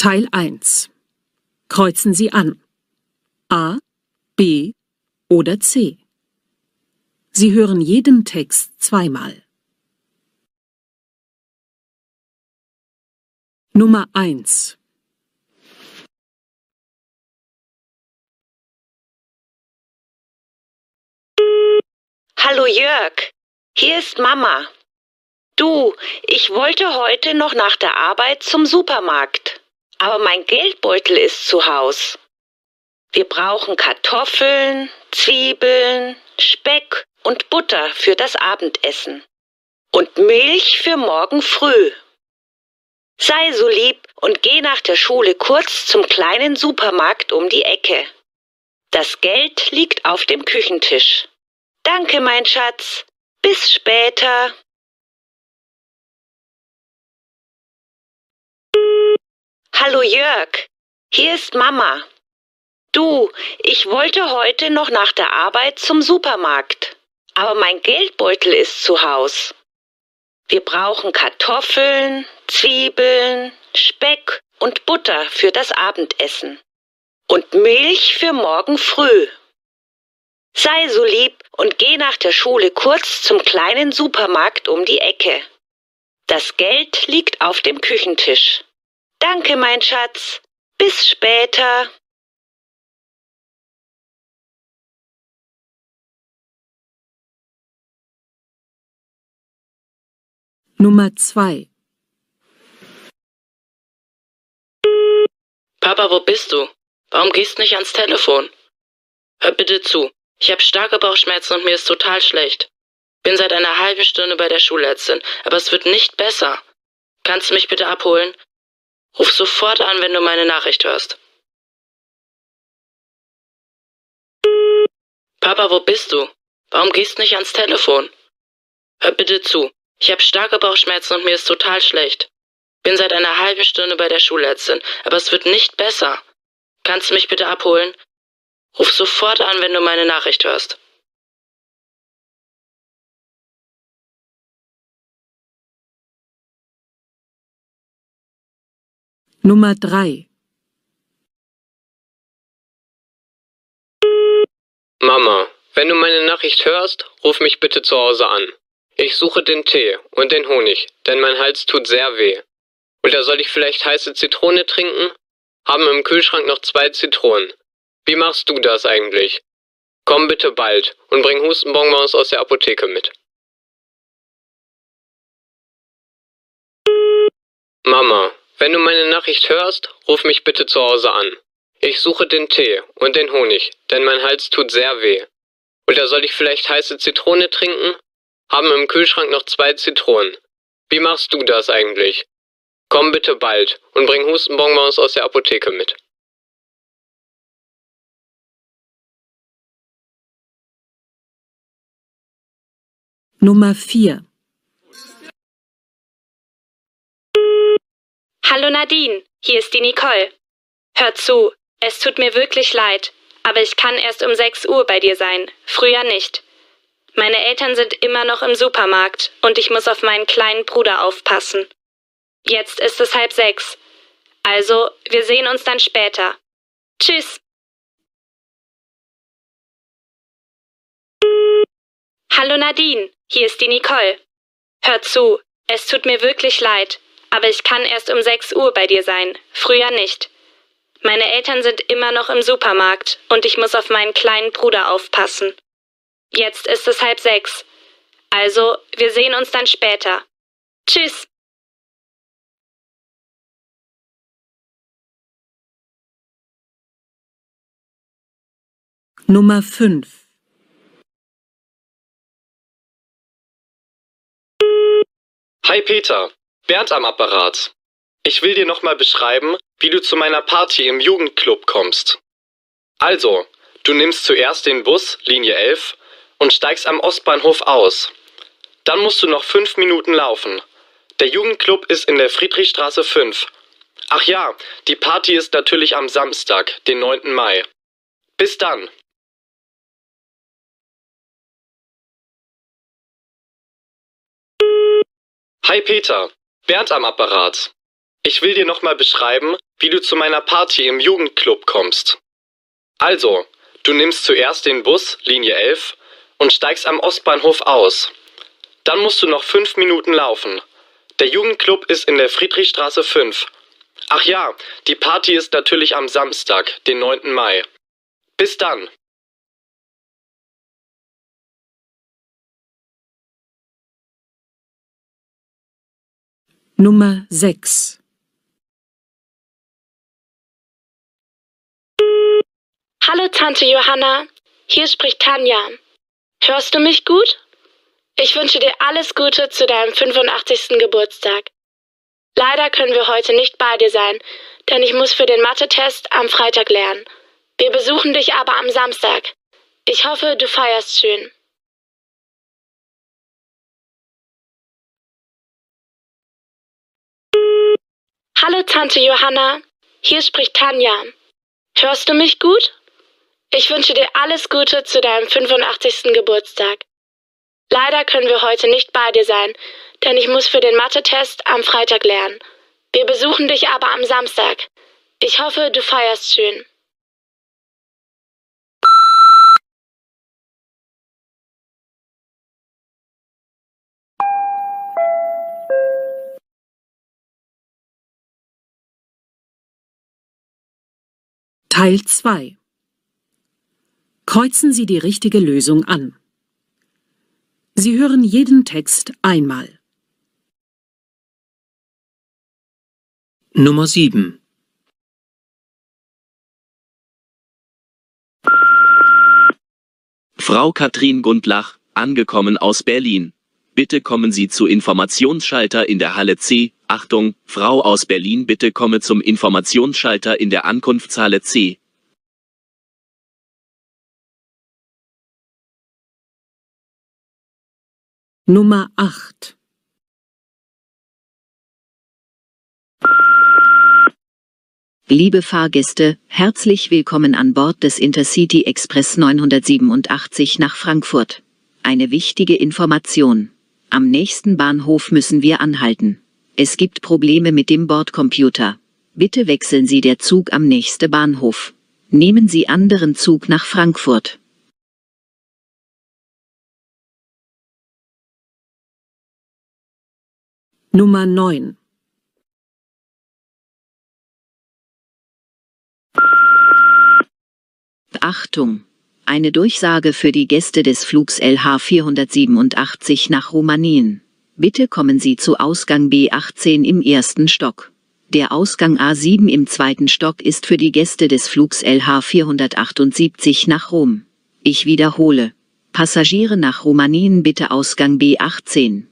Teil 1. Kreuzen Sie an. A, B oder C. Sie hören jeden Text zweimal. Nummer 1. Hallo Jörg, hier ist Mama. Du, ich wollte heute noch nach der Arbeit zum Supermarkt, aber mein Geldbeutel ist zu Haus. Wir brauchen Kartoffeln, Zwiebeln, Speck und Butter für das Abendessen und Milch für morgen früh. Sei so lieb und geh nach der Schule kurz zum kleinen Supermarkt um die Ecke. Das Geld liegt auf dem Küchentisch. Danke, mein Schatz. Bis später. Hallo Jörg, hier ist Mama. Du, ich wollte heute noch nach der Arbeit zum Supermarkt, aber mein Geldbeutel ist zu Haus. Wir brauchen Kartoffeln, Zwiebeln, Speck und Butter für das Abendessen und Milch für morgen früh. Sei so lieb und geh nach der Schule kurz zum kleinen Supermarkt um die Ecke. Das Geld liegt auf dem Küchentisch. Danke, mein Schatz. Bis später. Nummer 2. Papa, wo bist du? Warum gehst du nicht ans Telefon? Hör bitte zu. Ich habe starke Bauchschmerzen und mir ist total schlecht. Bin seit einer halben Stunde bei der Schulärztin, aber es wird nicht besser. Kannst du mich bitte abholen? Ruf sofort an, wenn du meine Nachricht hörst. Papa, wo bist du? Warum gehst du nicht ans Telefon? Hör bitte zu. Ich habe starke Bauchschmerzen und mir ist total schlecht. Bin seit einer halben Stunde bei der Schulärztin, aber es wird nicht besser. Kannst du mich bitte abholen? Ruf sofort an, wenn du meine Nachricht hörst. Nummer 3. Mama, wenn du meine Nachricht hörst, ruf mich bitte zu Hause an. Ich suche den Tee und den Honig, denn mein Hals tut sehr weh. Oder soll ich vielleicht heiße Zitrone trinken? Haben im Kühlschrank noch 2 Zitronen. Wie machst du das eigentlich? Komm bitte bald und bring Hustenbonbons aus der Apotheke mit. Mama, wenn du meine Nachricht hörst, ruf mich bitte zu Hause an. Ich suche den Tee und den Honig, denn mein Hals tut sehr weh. Oder soll ich vielleicht heiße Zitrone trinken? Haben im Kühlschrank noch 2 Zitronen. Wie machst du das eigentlich? Komm bitte bald und bring Hustenbonbons aus der Apotheke mit. Nummer 4. Hallo Nadine, hier ist die Nicole. Hör zu, es tut mir wirklich leid, aber ich kann erst um 6 Uhr bei dir sein, früher nicht. Meine Eltern sind immer noch im Supermarkt und ich muss auf meinen kleinen Bruder aufpassen. Jetzt ist es 5:30. Also, wir sehen uns dann später. Tschüss. Hallo Nadine, hier ist die Nicole. Hör zu, es tut mir wirklich leid, aber ich kann erst um 6 Uhr bei dir sein, früher nicht. Meine Eltern sind immer noch im Supermarkt und ich muss auf meinen kleinen Bruder aufpassen. Jetzt ist es 5:30. Also, wir sehen uns dann später. Tschüss. Nummer 5. Hi Peter, Bernd am Apparat. Ich will dir nochmal beschreiben, wie du zu meiner Party im Jugendclub kommst. Also, du nimmst zuerst den Bus, Linie 11, und steigst am Ostbahnhof aus. Dann musst du noch 5 Minuten laufen. Der Jugendclub ist in der Friedrichstraße 5. Ach ja, die Party ist natürlich am Samstag, den 9. Mai. Bis dann. Hi Peter, Bernd am Apparat. Ich will dir nochmal beschreiben, wie du zu meiner Party im Jugendclub kommst. Also, du nimmst zuerst den Bus, Linie 11, und steigst am Ostbahnhof aus. Dann musst du noch 5 Minuten laufen. Der Jugendclub ist in der Friedrichstraße 5. Ach ja, die Party ist natürlich am Samstag, den 9. Mai. Bis dann. Nummer 6. Hallo Tante Johanna, hier spricht Tanja. Hörst du mich gut? Ich wünsche dir alles Gute zu deinem 85. Geburtstag. Leider können wir heute nicht bei dir sein, denn ich muss für den Mathe-Test am Freitag lernen. Wir besuchen dich aber am Samstag. Ich hoffe, du feierst schön. Hallo Tante Johanna, hier spricht Tanja. Hörst du mich gut? Ich wünsche dir alles Gute zu deinem 85. Geburtstag. Leider können wir heute nicht bei dir sein, denn ich muss für den Mathe-Test am Freitag lernen. Wir besuchen dich aber am Samstag. Ich hoffe, du feierst schön. Teil 2. Kreuzen Sie die richtige Lösung an. Sie hören jeden Text einmal. Nummer 7. Frau Katrin Gundlach, angekommen aus Berlin. Bitte kommen Sie zu Informationsschalter in der Halle C. Achtung, Frau aus Berlin, bitte komme zum Informationsschalter in der Ankunftshalle C. Nummer 8. Liebe Fahrgäste, herzlich willkommen an Bord des Intercity Express 987 nach Frankfurt. Eine wichtige Information. Am nächsten Bahnhof müssen wir anhalten. Es gibt Probleme mit dem Bordcomputer. Bitte wechseln Sie der Zug am nächsten Bahnhof. Nehmen Sie anderen Zug nach Frankfurt. Nummer 9. Achtung! Eine Durchsage für die Gäste des Flugs LH 487 nach Rumänien. Bitte kommen Sie zu Ausgang B18 im 1. Stock. Der Ausgang A7 im 2. Stock ist für die Gäste des Flugs LH 478 nach Rom. Ich wiederhole. Passagiere nach Rumänien bitte Ausgang B18.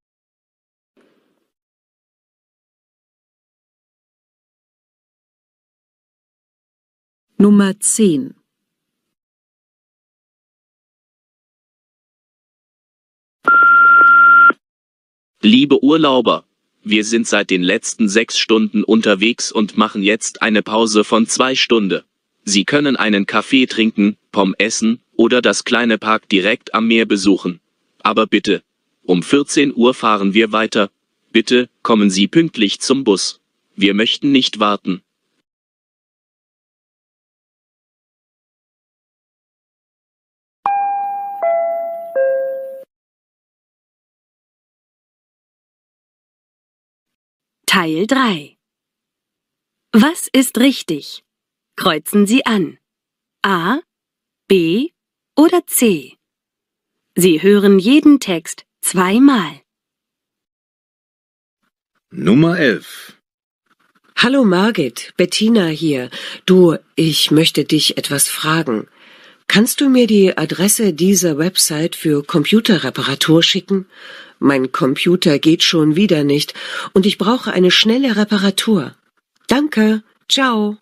Nummer 10. Liebe Urlauber, wir sind seit den letzten 6 Stunden unterwegs und machen jetzt eine Pause von 2 Stunden. Sie können einen Kaffee trinken, Pommes essen oder das kleine Park direkt am Meer besuchen. Aber bitte, um 14 Uhr fahren wir weiter. Bitte, kommen Sie pünktlich zum Bus. Wir möchten nicht warten. Teil 3. Was ist richtig? Kreuzen Sie an. A, B oder C? Sie hören jeden Text zweimal. Nummer 11. Hallo Margit, Bettina hier. Du, ich möchte dich etwas fragen. Kannst du mir die Adresse dieser Website für Computerreparatur schicken? Mein Computer geht schon wieder nicht und ich brauche eine schnelle Reparatur. Danke, ciao.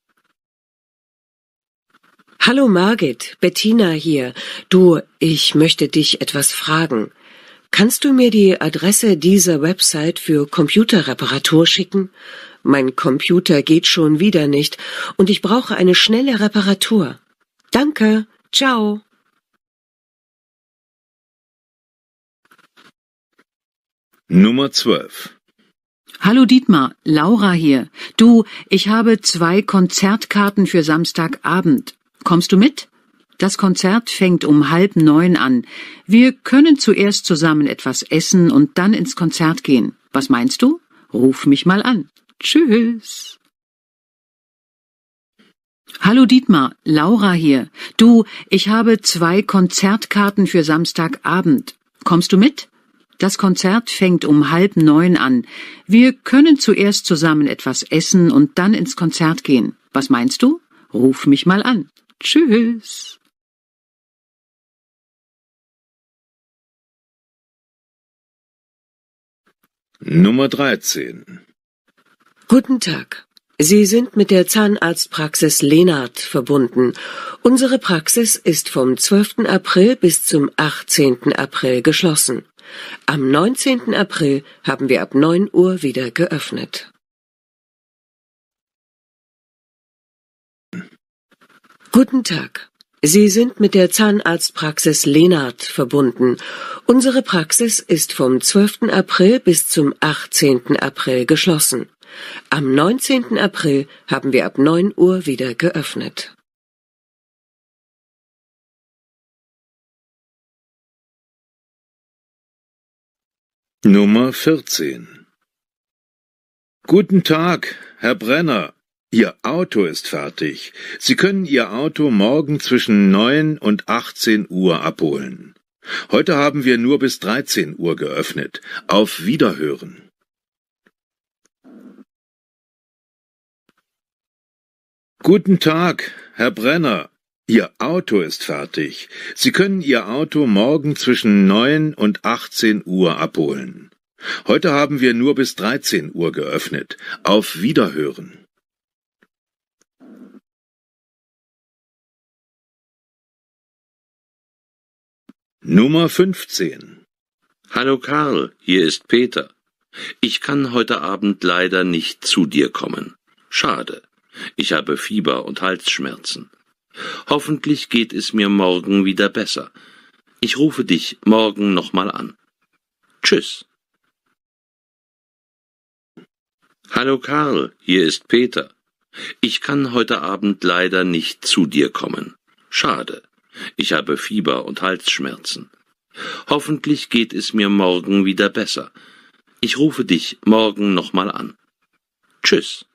Hallo Margit, Bettina hier. Du, ich möchte dich etwas fragen. Kannst du mir die Adresse dieser Website für Computerreparatur schicken? Mein Computer geht schon wieder nicht und ich brauche eine schnelle Reparatur. Danke, ciao. Nummer 12. Hallo Dietmar, Laura hier. Du, ich habe 2 Konzertkarten für Samstagabend. Kommst du mit? Das Konzert fängt um 8:30 an. Wir können zuerst zusammen etwas essen und dann ins Konzert gehen. Was meinst du? Ruf mich mal an. Tschüss. Hallo Dietmar, Laura hier. Du, ich habe 2 Konzertkarten für Samstagabend. Kommst du mit? Das Konzert fängt um 8:30 an. Wir können zuerst zusammen etwas essen und dann ins Konzert gehen. Was meinst du? Ruf mich mal an. Tschüss. Nummer 13. Guten Tag. Sie sind mit der Zahnarztpraxis Lehnhardt verbunden. Unsere Praxis ist vom 12. April bis zum 18. April geschlossen. Am 19. April haben wir ab 9 Uhr wieder geöffnet. Guten Tag. Sie sind mit der Zahnarztpraxis Lehnhardt verbunden. Unsere Praxis ist vom 12. April bis zum 18. April geschlossen. Am 19. April haben wir ab 9 Uhr wieder geöffnet. Nummer 14. Guten Tag, Herr Brenner. Ihr Auto ist fertig. Sie können Ihr Auto morgen zwischen 9 und 18 Uhr abholen. Heute haben wir nur bis 13 Uhr geöffnet. Auf Wiederhören. Guten Tag, Herr Brenner. Ihr Auto ist fertig. Sie können Ihr Auto morgen zwischen 9 und 18 Uhr abholen. Heute haben wir nur bis 13 Uhr geöffnet. Auf Wiederhören. Nummer 15. Hallo Karl, hier ist Peter. Ich kann heute Abend leider nicht zu dir kommen. Schade. Ich habe Fieber und Halsschmerzen. Hoffentlich geht es mir morgen wieder besser. Ich rufe dich morgen nochmal an. Tschüss. Hallo Karl, hier ist Peter. Ich kann heute Abend leider nicht zu dir kommen. Schade. Ich habe Fieber und Halsschmerzen. Hoffentlich geht es mir morgen wieder besser. Ich rufe dich morgen nochmal an. Tschüss.